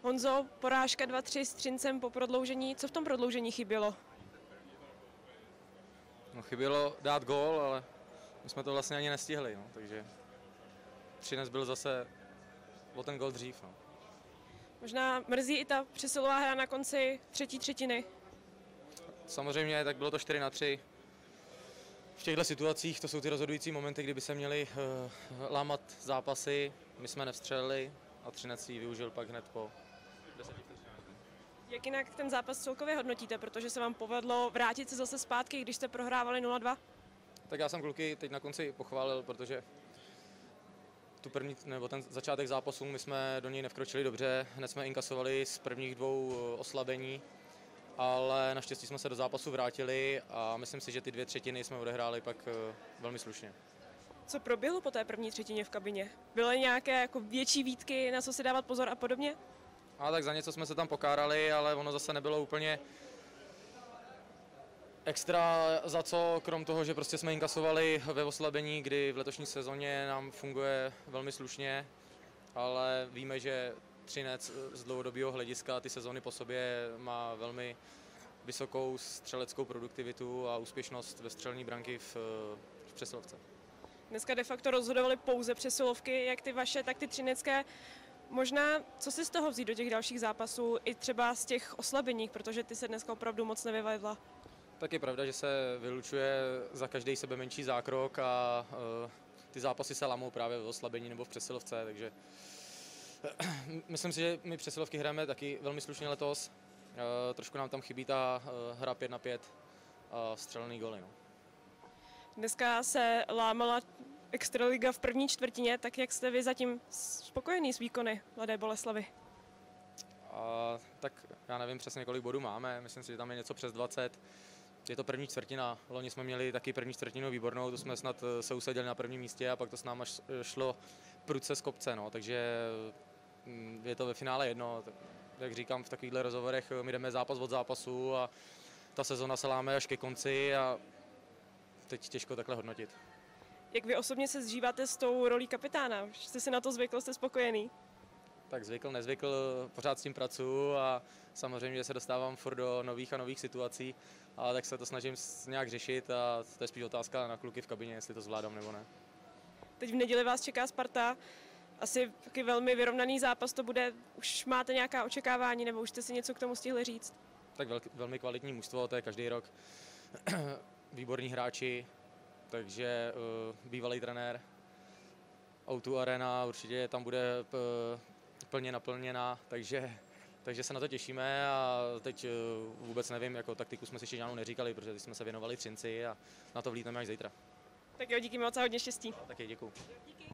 Honzo, porážka 2-3 s Třincem po prodloužení. Co v tom prodloužení chybělo? No, chybělo dát gól, ale my jsme to vlastně ani nestihli, no, takže Třinec byl zase o ten gól dřív. No. Možná mrzí i ta přesilová hra na konci třetí třetiny. Samozřejmě, tak bylo to 4-3. V těchto situacích to jsou ty rozhodující momenty, kdyby se měly lámat zápasy. My jsme nevstřelili a Třinec ji využil pak hned po 10 vteřinách. Jak jinak ten zápas celkově hodnotíte, protože se vám povedlo vrátit se zase zpátky, když jste prohrávali 0-2? Tak já jsem kluky teď na konci pochválil, protože ten začátek zápasu my jsme do něj nevkročili dobře, hned jsme inkasovali z prvních dvou oslabení, ale naštěstí jsme se do zápasu vrátili a myslím si, že ty 2/3 jsme odehráli pak velmi slušně. Co proběhlo po té první třetině v kabině? Byly nějaké jako větší výtky, na co si dávat pozor a podobně? A tak za něco jsme se tam pokárali, ale ono zase nebylo úplně extra za co, krom toho, že prostě jsme inkasovali ve oslabení, kdy v letošní sezóně nám funguje velmi slušně, ale víme, že Třinec z dlouhodobého hlediska ty sezóny po sobě má velmi vysokou střeleckou produktivitu a úspěšnost ve střelní branky v přesilovce. Dneska de facto rozhodovaly pouze přesilovky, jak ty vaše, tak ty třinecké. Možná, co si z toho vzít do těch dalších zápasů, i třeba z těch oslabení, protože ty se dneska opravdu moc nevyvedla. Tak je pravda, že se vylučuje za každý sebe menší zákrok a ty zápasy se lamou právě v oslabení nebo v přesilovce, takže myslím si, že my přesilovky hrajeme taky velmi slušně letos. Trošku nám tam chybí ta hra 5-5 a střelený góly. No. Dneska se lámala extraliga v první čtvrtině, tak jak jste vy zatím spokojený s výkony Mladé Boleslavi? Tak já nevím přesně, kolik bodů máme, myslím si, že tam je něco přes 20. Je to první čtvrtina, loni jsme měli taky první čtvrtinu výbornou, to jsme snad se usadili na prvním místě a pak to s náma šlo prudce z kopce, no, takže je to ve finále jedno. Jak říkám v takovýchto rozhovorech, my jdeme zápas od zápasu a ta sezona se láme až ke konci a teď těžko takhle hodnotit. Jak vy osobně se zžíváte s tou rolí kapitána? Už jste si na to zvykl, jste spokojený? Tak zvykl, nezvykl, pořád s tím pracuji a samozřejmě se dostávám furt do nových a nových situací, ale tak se to snažím nějak řešit a to je spíš otázka na kluky v kabině, jestli to zvládám nebo ne. Teď v neděli vás čeká Sparta, asi taky velmi vyrovnaný zápas to bude. Už máte nějaká očekávání nebo už jste si něco k tomu stihli říct? Tak velmi kvalitní mužstvo, to je každý rok. Výborní hráči, takže bývalý trenér. O2 Arena určitě tam bude plně naplněná, takže se na to těšíme a teď vůbec nevím, jako taktiku jsme si ještě žádnou neříkali, protože jsme se věnovali Třinci a na to vlítneme až zítra. Tak jo, díky moc a hodně štěstí. Taky děkuju. Díky.